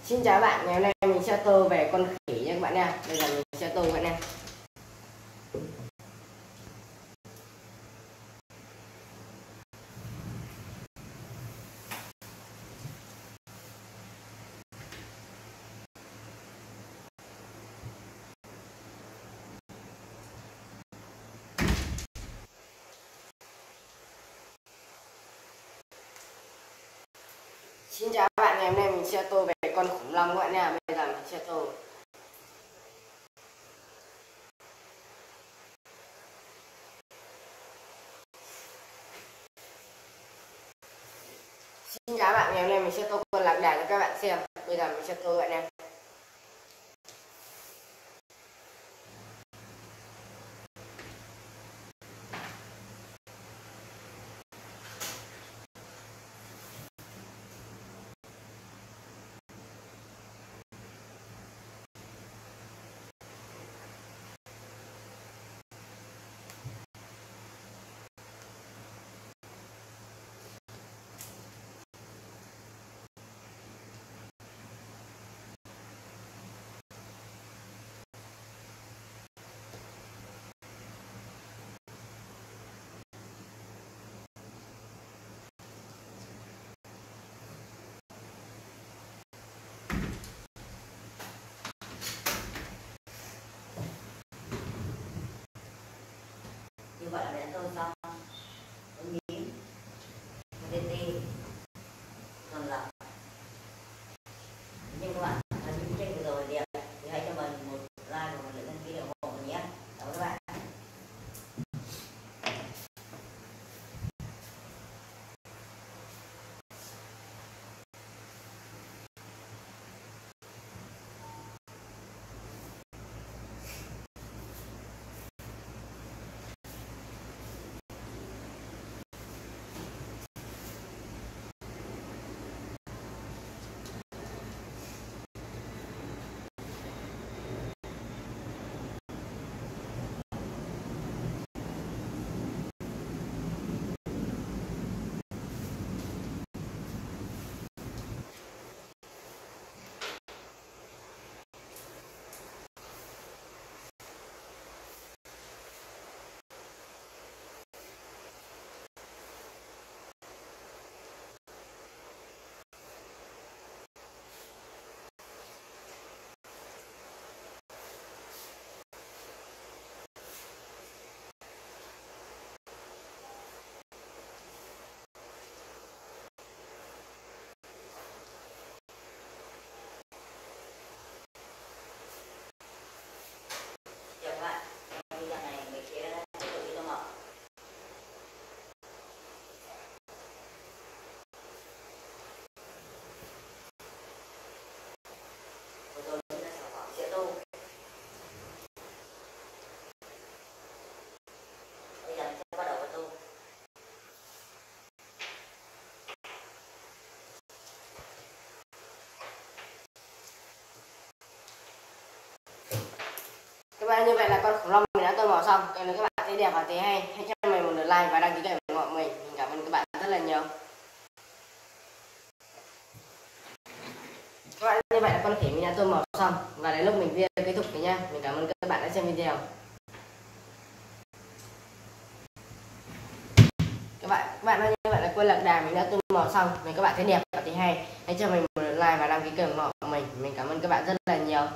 Xin chào các bạn, ngày hôm nay mình sẽ tô về con khỉ nha các bạn nha. Bây giờ mình sẽ tô các bạn nha. Xin chào các bạn, ngày hôm nay mình sẽ tô về con khủng long các bạn nha. Bây giờ mình sẽ tô. Xin chào các bạn, ngày hôm nay mình sẽ tô con lạc đà cho các bạn xem. Bây giờ mình sẽ tô các bạn nha. Như vậy là đã tô xong con nhím, con tê tê, con lợn. Nhưng các bạn thấy những tranh vừa rồi đẹp thì hãy cho mình một like và một lượt đăng ký ủng hộ mình nhé. Cảm ơn các bạn. Các bạn, như vậy là con khủng long mình đã tô màu xong. Nếu các bạn thấy đẹp và thấy hay, hãy cho mình một lượt like và đăng ký kênh ủng hộ mình. Mình cảm ơn các bạn rất là nhiều. Các bạn, như vậy là con khỉ mình đã tô màu xong và đến lúc mình video kết thúc rồi nha. Mình cảm ơn các bạn đã xem video. Các bạn ơi, như vậy là con lạc đà mình đã tô màu xong. Nếu các bạn thấy đẹp và thấy hay, hãy cho mình một lượt like và đăng ký kênh ủng hộ mình. Mình cảm ơn các bạn rất là nhiều.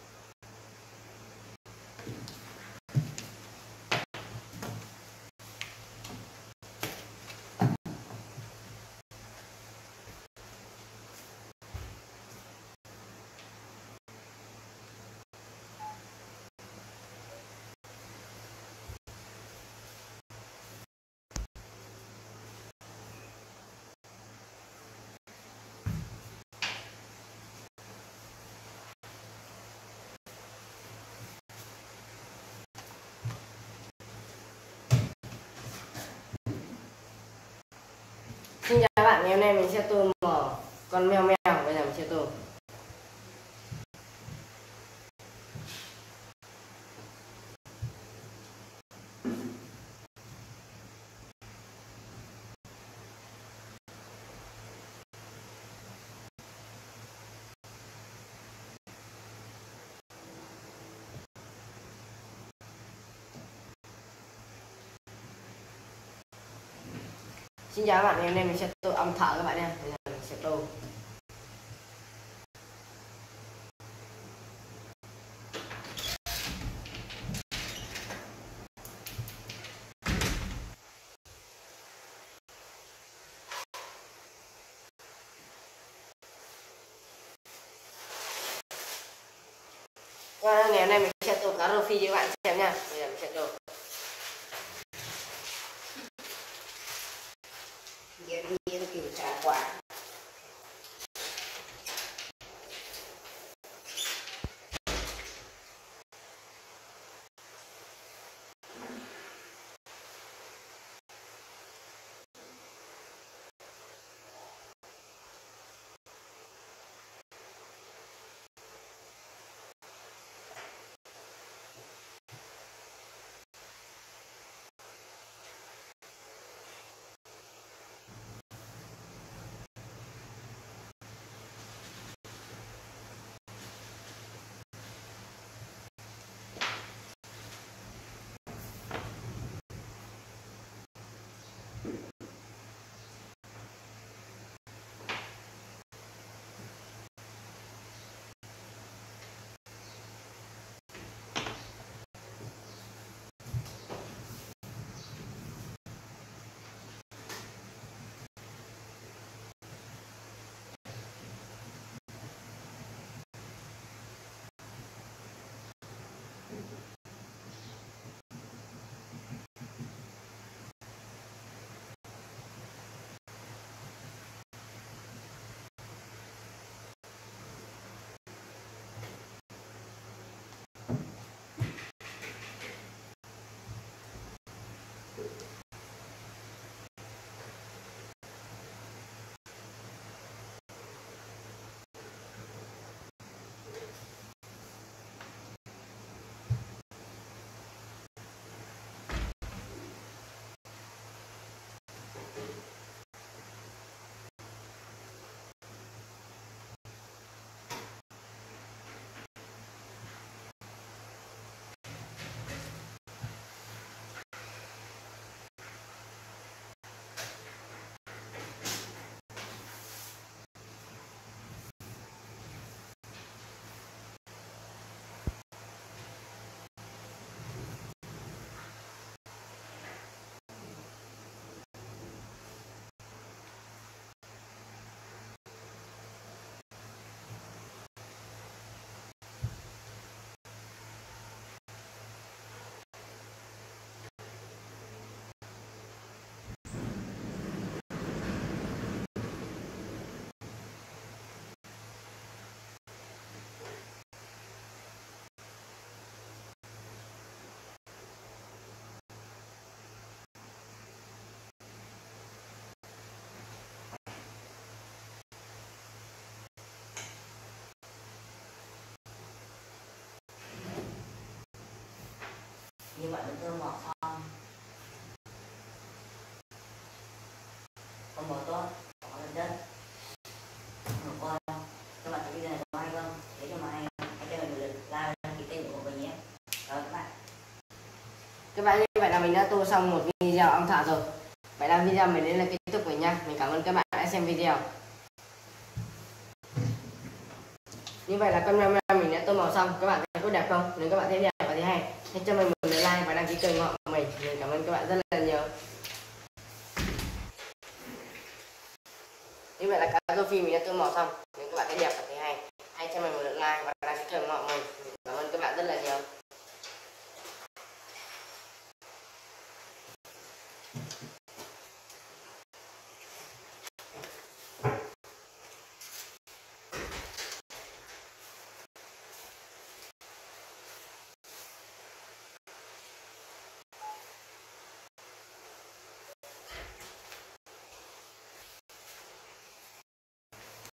Xin chào các bạn, ngày hôm nay mình sẽ tô màu con meo meo. Bây giờ mình sẽ tô. Xin chào các bạn, ngày hôm nay mình sẽ tô ong thở các bạn nha. Bây giờ mình sẽ tô. Ngày hôm nay mình sẽ tô cá rô phi cho các bạn xem nha. Bây giờ mình sẽ tô. Giờ đi nó kiểu trà quả. Như vậy mình thơm ngọt xong, không bỏ tốt, bỏ lên đất. Coi các bạn thấy video này có hay không? Nếu như mà hay, hãy cho mình một lượt like, đăng ký kênh của mình nhé. Rồi các bạn. Các bạn, như vậy là mình đã tô xong một video ong thở rồi. Vậy là video mình đến là kết thúc rồi nha. Mình cảm ơn các bạn đã xem video. Như vậy là con mèo mình đã tô màu xong. Các bạn thấy có đẹp không? Nếu các bạn thấy đẹp và thấy hay, hãy cho mình một like và đăng ký kênh của mình. Mình cảm ơn các bạn rất là nhiều. Như vậy là cá rô phi mình đã tô màu xong.